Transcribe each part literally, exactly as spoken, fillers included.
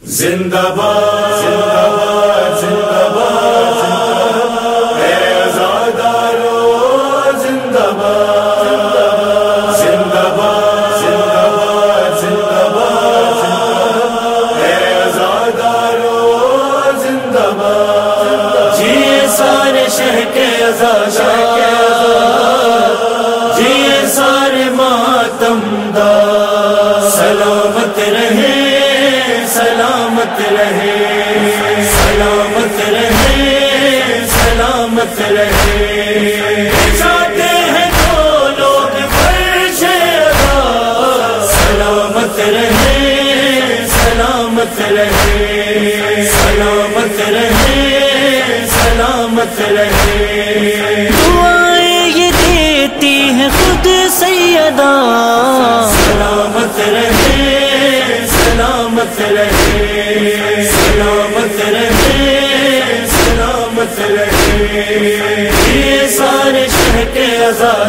زندہ باد زندہ باد زندہ باد اے آزادارو زندہ باد زندہ باد زندہ باد زندہ باد اے آزادارو زندہ باد جیے سارے شہر کے آزاد جیے سارے ماتم دار سلامت رہے سلامت رہے سلامت رہے سلامت رہے چاہتے ہیں تو لوگ فرش آزاد سلامت رہے سلامت رہے سلامت رہے سلامت رہے دعائیں یہ دیتی ہیں خود سیدہ سلامت رہے سلامت رہے سلامت رہے سلامت رہے یہ سارے شہر کے آزاد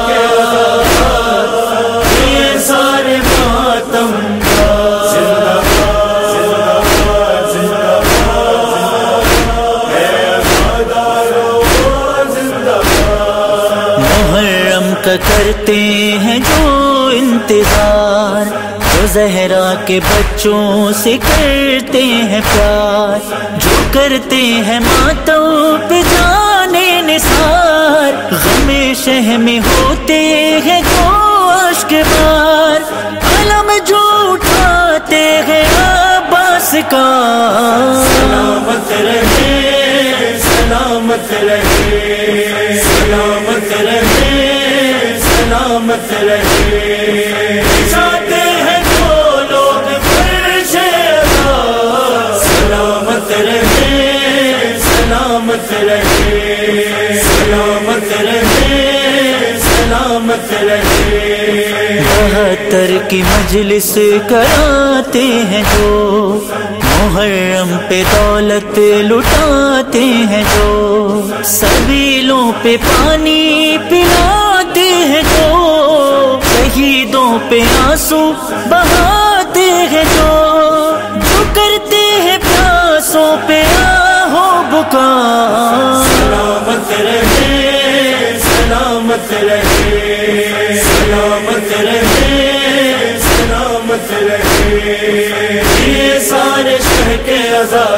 یہ سارے ماتم زندہ باد زندہ باد زندہ باد اے آزادارو زندہ باد محرم کا کرتے ہیں جو انتظار جو زہرا کے بچوں سے کرتے ہیں پیار جو کرتے ہیں ماتوں پہ جانے نثار غم شہ میں ہوتے ہیں جو اشک بار علم جو اٹھاتے ہیں عباس کا سلامت رہے سلامت رہے سلامت رہے سلامت رہے چاہتے ہیں تو لوگ فرش آزاد سلامت رہے سلامت رہے سلامت رہے سلامت رہے بہتر کی مجلس کراتے ہیں جو محرم پہ دولت لٹاتے ہیں جو سبیلوں پہ پانی پلاتے ہیں جو شہیدوں پہ آنسو بہاتے ہیں جو جو کرتے ہیں پیاسوں پہ آہو بکا سلامت رہے سلامت رہے سلامت رہے سلامت رہے یہ سارے شہر کے آزاد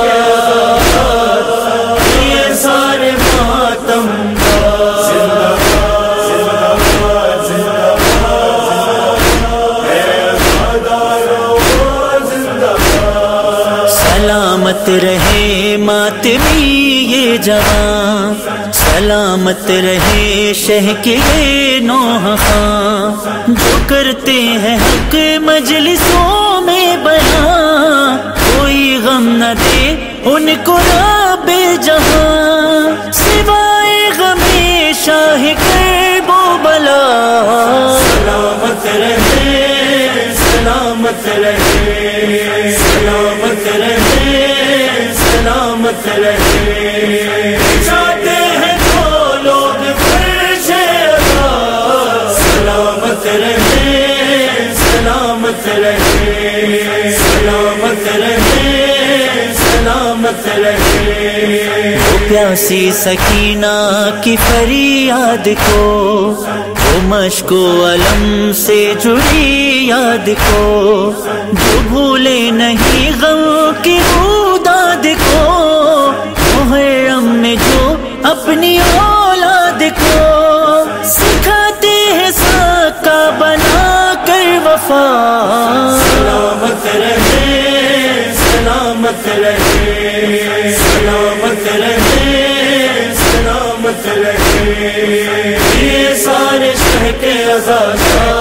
یہ سارے ماتم زندہ باد زندہ باد زندہ باد اے آزادارو زندہ باد سلامت رہے ماتمی یہ جوان سلامت رہے شہ کے نوح خاں جو کرتے ہیں حق مجلسوں میں بیان کوئی غم نہ دے ان کو رب جہاں سوائے غم شاہ کرب و بلا سلامت رہے سلامت رہے سلامت رہے سلامت رہے چاہتے ہیں تو لوگ فرش آزاد سلامت رہے سلامت رہے سلامت رہے سلامت رہے وہ پیاسی سکینہ کی فریاد کو وہ مشک و علم سے جڑی یاد کو جو بھولے نہیں غم کی داد کو محرم میں جو اپنی اولاد کو سکھاتے ہیں ساکا بنا کر وفا سلامت رہے سلامت رہے سلامت رہے سلامت رہے یہ سارے شہر کے آزاد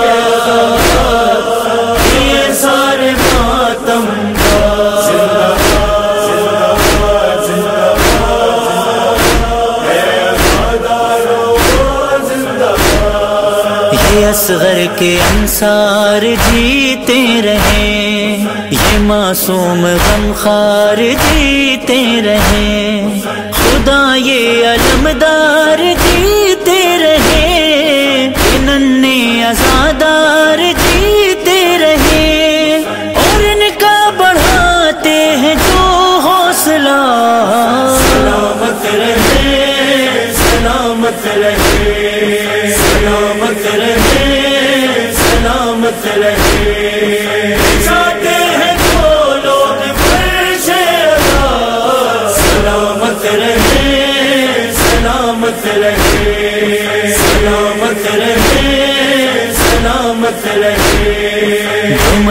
یہ سارے ماتم زندہ باد زندہ باد زندہ باد اے آزادارو زندہ باد یہ اصغر کے انصار جیتے رہیں یہ معصوم غمخوار جیتے رہیں خدا یہ علمدار جیتے رہیں یہ ننھے آزادار جیتے رہیں اور ان کا بڑھا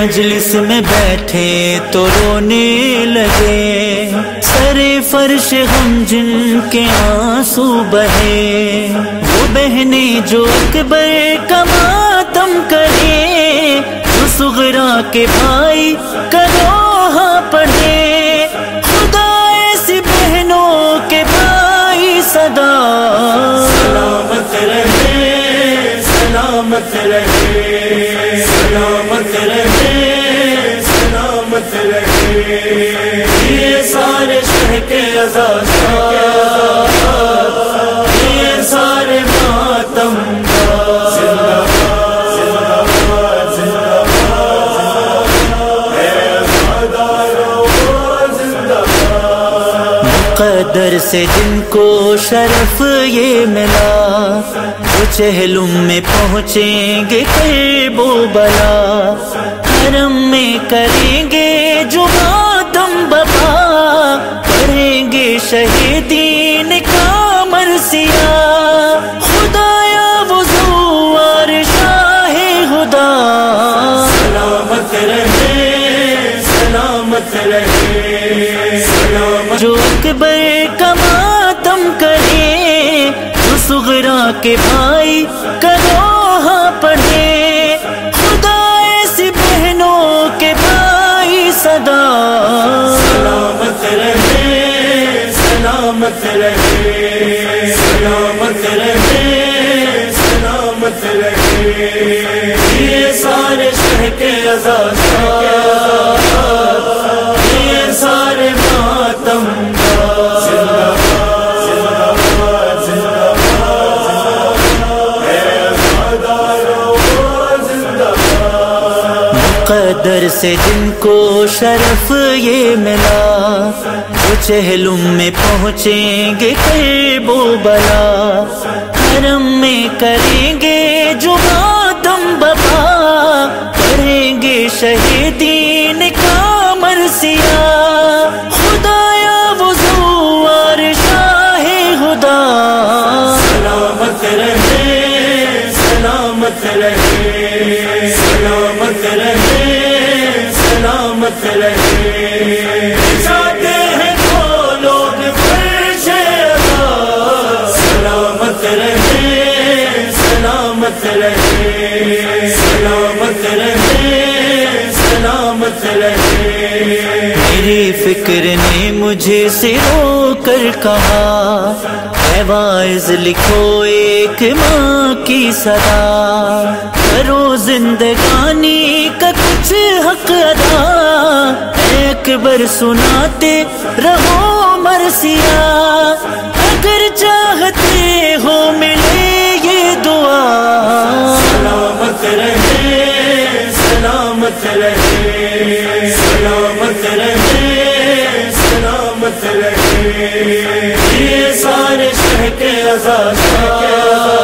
مجلس میں بیٹھے تو رونے لگے، سرے فرش غم جن کے آنسو بہے، وہ بہنیں جو اکبر کا ماتم کرے، جو صغرا کے بھائی کا دوہا پڑھے، خدا ایسی بہنوں کے بھائی صدا سلامت رہے، سلامت رہے، سلامت رہے، سلامت رہے، یہ سارے شہ کے عزاز، یہ سارے ماتم زندہ باد، زندہ باد، زندہ باد، اے آزادارو زندہ باد۔ مقدر سے جن کو شرف یہ ملا، وہ چہلم میں پہنچیں گے کرب و بلا، حرم میں کریں گے جو ماتم بپا، پڑھیں گے شہیدین کا مرثیہ، خدایا وہ زوار شاہ خدا سلامت رہے، سلامت رہے، سلامت جو اکبر کا ماتم کرے، جو صغرا کے بھائی کا دوہا پڑھے، خدا ایسی بہنوں کے بھائی صدا سلامت رہے، سلامت رہے، سلامت رہے، سلامت رہے، یہ سارے شہ کے عزاز، یہ سارے ماتم زندہ باد، زندہ باد، زندہ باد، اے آزادارو زندہ باد۔ مقدر سے جن کو شرف یہ ملا، وہ چہلم میں پہنچیں گے کرب و بلا، حرم میں کریں گے جو ماتم بپا، پڑھیں گے شہیدین کا مرثیہ، خدایا وہ زوار شاہ خدا سلامت رہے، سلامت رہے، سلامت رہے، سلامت رہے، جاتے ہیں تو لوگ فرش عزا، سلامت رہے، سلامت رہے، سلامت رہے، سلامت رہے۔ میری فکر نے مجھے سے رو کر کہا، اے واعظ لکھو ایک ماں کی صدا، کرو زندگانی کا کچھ حق ادا، اے اکبر سناتے رہو مرثیہ، اگر چاہتے ہو ملے یہ دعا سلامت رہے، سلامت رہے، سلامت رہے، سلامت رہے، یہ سارے شہ کے عزاز،